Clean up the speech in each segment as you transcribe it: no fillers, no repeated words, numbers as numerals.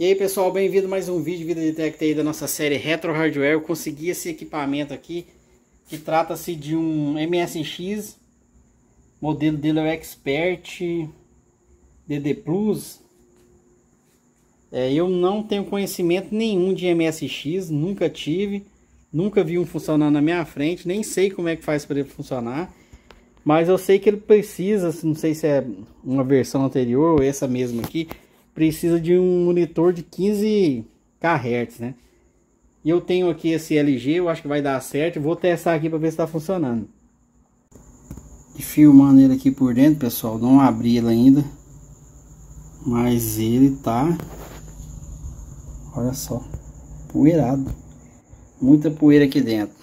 E aí pessoal, bem-vindo a mais um vídeo Vida de Tech aí da nossa série Retro Hardware. Eu consegui esse equipamento aqui, que trata-se de um MSX, o modelo dele é o Expert DD Plus. Eu não tenho conhecimento nenhum de MSX, nunca tive, nunca vi um funcionando na minha frente, nem sei como é que faz para ele funcionar. Mas eu sei que ele precisa, não sei se é uma versão anterior ou essa mesma aqui, precisa de um monitor de 15 kHz, né? E eu tenho aqui esse LG, eu acho que vai dar certo. Vou testar aqui para ver se está funcionando. E filmando ele aqui por dentro, pessoal, não abri ele ainda, mas ele tá, olha só, poeirado, muita poeira aqui dentro.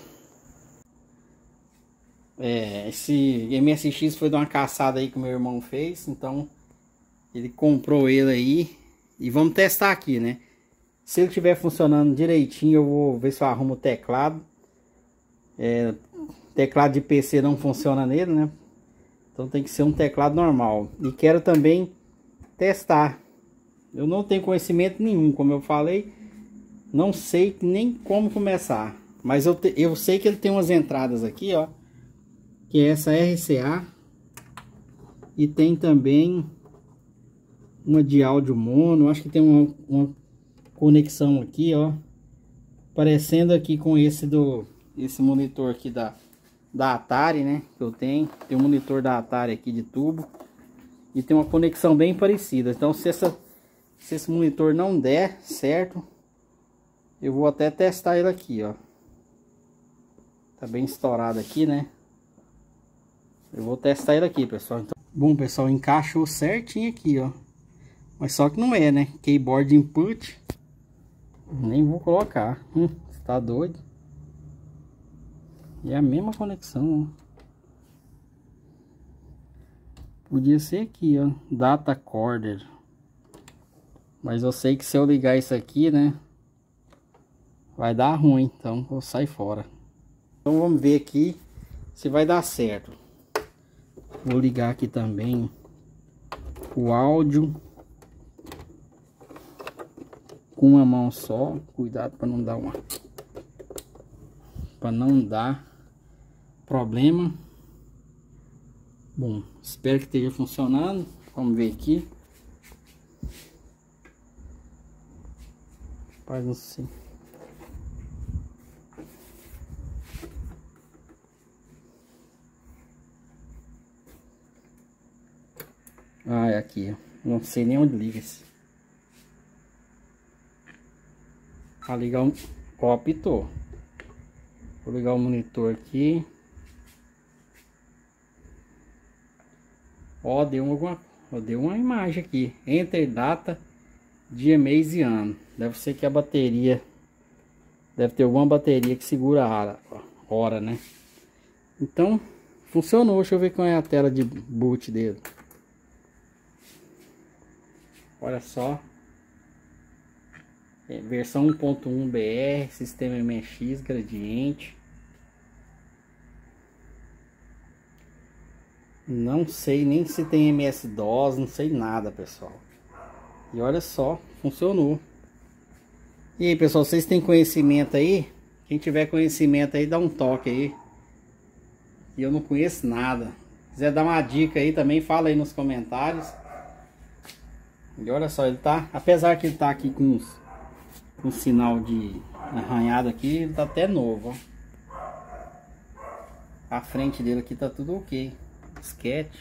Esse MSX foi de uma caçada aí que meu irmão fez, então ele comprou ele aí e vamos testar aqui, né? Se ele estiver funcionando direitinho, eu vou ver se eu arrumo o teclado. Teclado de PC não funciona nele, né? Então tem que ser um teclado normal. E quero também testar. Eu não tenho conhecimento nenhum, como eu falei, não sei nem como começar. Mas eu sei que ele tem umas entradas aqui, ó, que é essa RCA, e tem também uma de áudio mono. Acho que tem uma conexão aqui, ó, parecendo aqui com esse monitor aqui da Atari, né, que eu tenho. Tem um monitor da Atari aqui de tubo e tem uma conexão bem parecida. Então se esse monitor não der certo, eu vou até testar ele aqui, ó. Tá bem estourado aqui, né? Eu vou testar ele aqui, pessoal. Então, bom, pessoal, encaixou certinho aqui, ó. Mas só que não é, né? Keyboard input. Nem vou colocar. Você tá doido? E é a mesma conexão, ó. Podia ser aqui, ó. Data Corder. Mas eu sei que se eu ligar isso aqui, né, vai dar ruim. Então vou sair fora. Então vamos ver aqui se vai dar certo. Vou ligar aqui também o áudio com uma mão só. Cuidado para não dar problema. Bom, espero que esteja funcionando. Vamos ver aqui. Faz assim. É aqui, ó. Não sei nem onde liga esse. Para ligar um... Ó, apitou. Vou ligar o monitor aqui. Ó, deu uma imagem aqui. Enter data, dia, mês e ano. Deve ser que a bateria... Deve ter alguma bateria que segura a hora, né? Então, funcionou. Deixa eu ver qual é a tela de boot dele. Olha só. Versão 1.1 BR, sistema MX, gradiente. Não sei nem se tem MS-DOS, não sei nada, pessoal. E olha só, funcionou. E aí, pessoal, vocês têm conhecimento aí? Quem tiver conhecimento aí, dá um toque aí. E eu não conheço nada. Se quiser dar uma dica aí também, fala aí nos comentários. E olha só, ele tá, apesar que ele tá aqui com um sinal de arranhado aqui, ele tá até novo, ó. A frente dele aqui tá tudo ok. Sketch.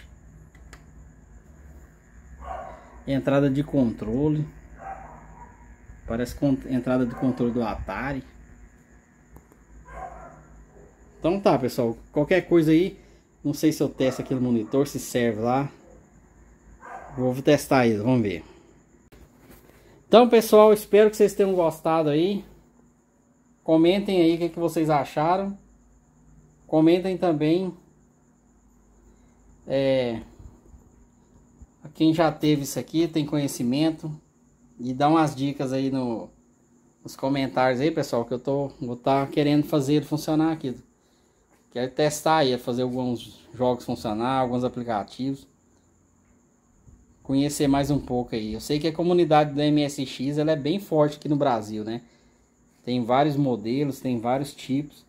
Entrada de controle. Parece entrada de controle do Atari. Então tá, pessoal, qualquer coisa aí, não sei se eu testo aquele monitor, se serve lá. Vou testar ele, vamos ver. Então, pessoal, espero que vocês tenham gostado aí. Comentem aí o que vocês acharam. Comentem também quem já teve isso aqui, tem conhecimento. E dá umas dicas aí nos comentários aí, pessoal, que vou estar querendo fazer ele funcionar aqui. Quero testar aí, fazer alguns jogos funcionar, alguns aplicativos. conhecer mais um pouco aí. Eu sei que a comunidade da MSX ela é bem forte aqui no Brasil, né? Tem vários modelos, tem vários tipos.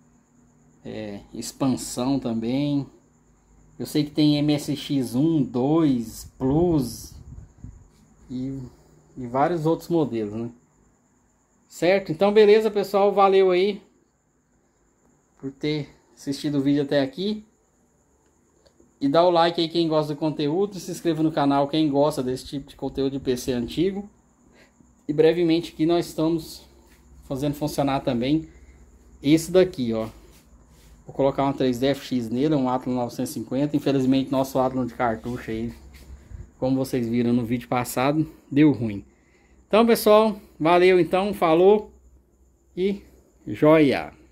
Expansão também. Eu sei que tem MSX 1, 2, Plus e vários outros modelos, né? Certo? Então beleza, pessoal, valeu aí por ter assistido o vídeo até aqui. E dá o like aí quem gosta do conteúdo, se inscreva no canal quem gosta desse tipo de conteúdo de PC antigo. E brevemente aqui nós estamos fazendo funcionar também esse daqui, ó. Vou colocar uma 3DFX nele, um Athlon 950. Infelizmente nosso Athlon de cartucho aí, como vocês viram no vídeo passado, deu ruim. Então pessoal, valeu então, falou e joia!